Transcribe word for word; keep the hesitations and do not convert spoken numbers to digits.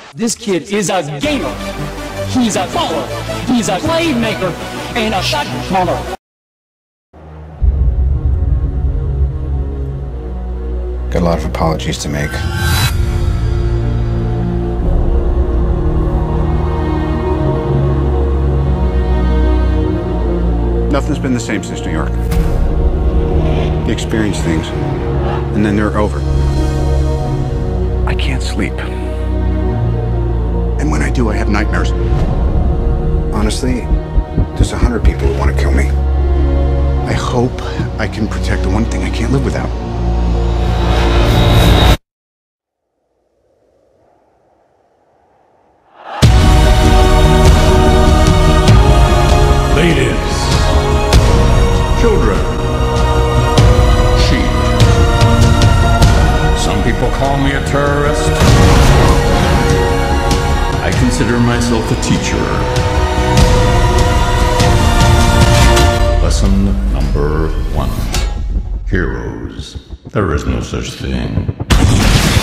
This kid is a gamer. He's a baller. He's a playmaker and a shot caller. Got a lot of apologies to make. Nothing's been the same since New York. You experience things, and then they're over. I can't sleep. And when I do, I have nightmares. Honestly, there's a hundred people who want to kill me. I hope I can protect the one thing I can't live without. Ladies, children, sheep. Some people call me a terrorist. I consider myself a teacher. Lesson number one. Heroes. There is no such thing.